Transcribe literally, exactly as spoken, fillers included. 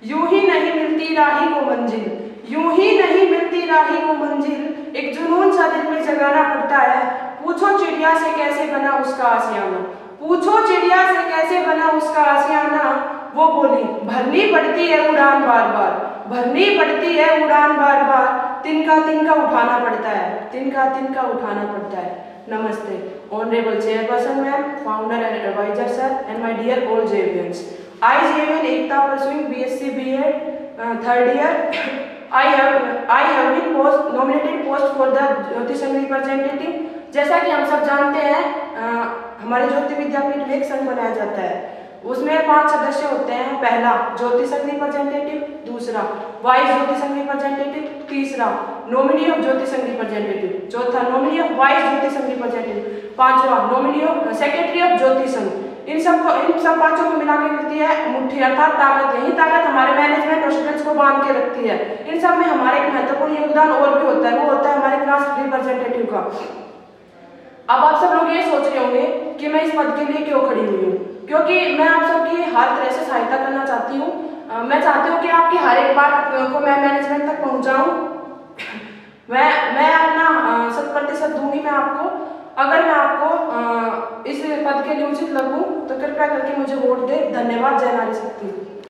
यूं ही नहीं मिलती राही को मंजिल, यूं ही नहीं मिलती राही को मंजिल, एक जुनून सा दिल में जगाना पड़ता है। पूछो चिड़िया से कैसे बना उसका आशियाना, पूछो चिड़िया से कैसे बना उसका आशियाना, वो बोली भरनी पड़ती है उड़ान बार बार, भरनी पड़ती है उड़ान बार बार, तिनका तिनका उठाना पड़ता है, तिनका तिनका उठाना पड़ता है। नमस्ते, honourable chairperson ma'am, founder and advisor sir, and my dear all Javians. I, Javian Ekta, pursuing B S c B Ed uh, third year. I have I have been post nominated post for the Jyoti Sangh representative. जैसा कि हम सब जानते हैं, आ, हमारे ज्योति विद्यापीठ में एक संघ बनाया जाता है, उसमें पांच सदस्य होते हैं। पहला ज्योति संघ रिप्रेजेंटेटिव, दूसरा वाइस ज्योति संघ रिप्रेजेंटेटिव, तीसरा nominee of Jyoti Sangh representative, चौथा nominee of vice Jyoti Sangh representative, पांचवा nominee of secretary of Jyoti Sangh. इन सब को इन सब पांचों को मिला के मिलती है मुट्ठी अर्थात ताकत। यही ताकत हमारे मैनेजमेंट और स्टूडेंट्स को बांध के रखती है। इन सब में हमारे एक महत्वपूर्ण योगदान और भी होता है, वो होता है हमारे क्लास रिप्रेजेंटेटिव का। अब आप सब लोग ये सोच रहे होंगे कि मैं इस पद के लिए क्यों खड़ी हुई हूँ, क्योंकि मैं आप सबकी हर तरह से सहायता करना चाहती हूँ। मैं चाहती हूँ कि आपकी हर एक बात को मैं मैनेजमेंट तक पहुँचाऊँ। मैं मैं अपना शत प्रतिशत दूंगी मैं आपको। अगर मैं आपको इस पद के लिए उचित लगूं तो कृपया करके मुझे वोट दें। धन्यवाद। जय नारी।